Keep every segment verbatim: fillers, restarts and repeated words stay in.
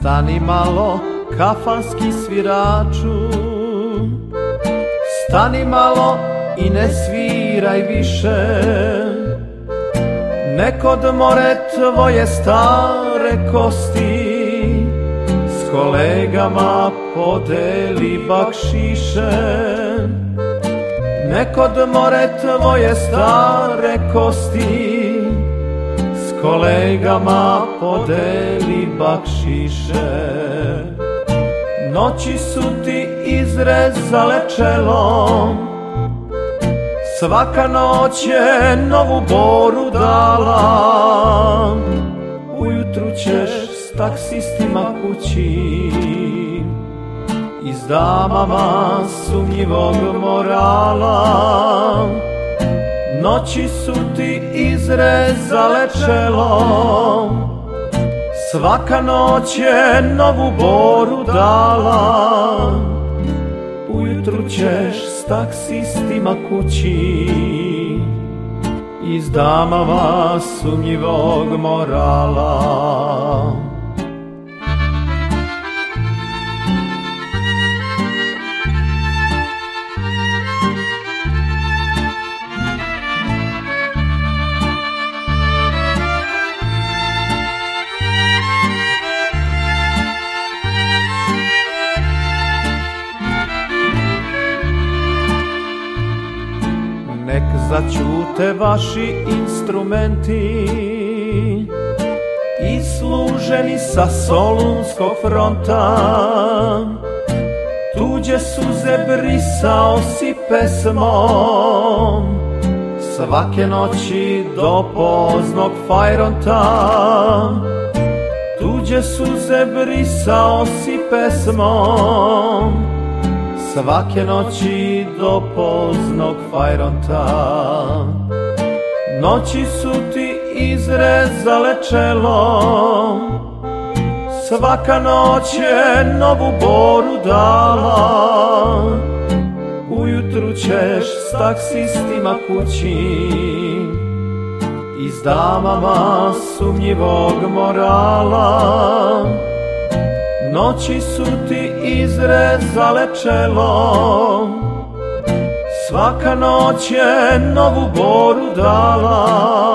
Stani malo, kafanski sviraču, stani malo i ne sviraj više. Nek odmore tvoje stare kosti, s kolegama podeli bakšiše. Nek odmore tvoje stare kosti, s kolegama podeli bakšiše. Noći su ti izrezale čelo, svaka noć je novu boru dala. Ujutru ćeš s taksistima kući i s damama sumnjivog morala. Noći su ti izrezale čelo, svaka noć je novu boru dala. Ujutru ćeš s taksistima kući i s damama sumnjivog morala. Nek začute vaši instrumenti, isluženi sa Solunskog fronta. Tuđe suze brisao si pesmom, svake noći do poznog fajronta. Tuđe suze brisao si pesmom, svake noći do poznog fajronta. Noći su ti izrezale čelo, svaka noć je novu boru dala. Ujutru ćeš s taksistima kući i s damama sumnjivog morala. Noći su ti izrezale čelo, svaka noć je novu boru dala.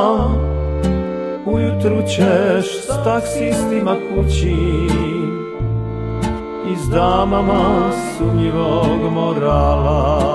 Ujutru ćeš s taksistima kući i s damama sumnjivog morala.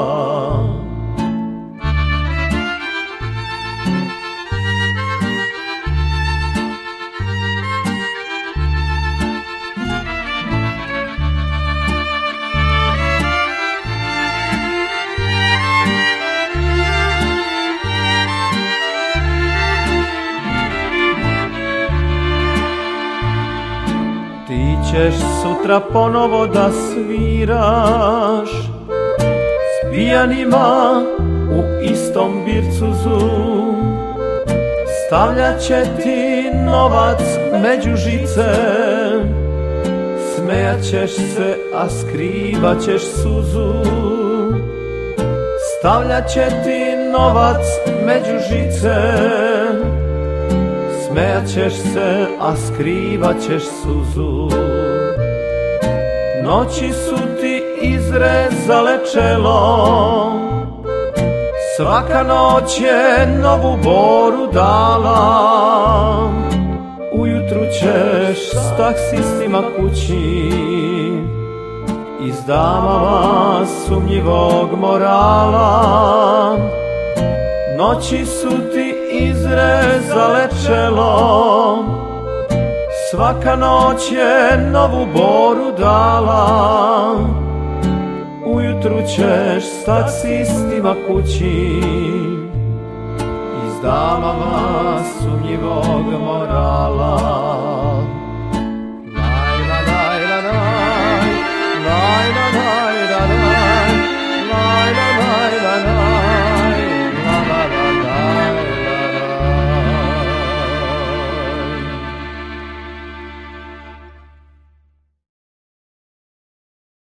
Ti ćeš sutra ponovo da sviraš s pijanima u istom bircuzu. Stavljat će ti novac među žice, smejat ćeš se, a skrivat ćeš suzu. Stavljat će ti novac među žice, smejat ćeš se, a skrivat ćeš suzu. Noći su ti izrezale čelo, svaka noć je novu boru dala. Ujutru ćeš s taksistima kući i s damama sumnjivog morala. Noći su ti izrezale čelo, svaka noć je novu boru dala. Ujutru ćeš s taksistima kući i s damama sumnjivog morala.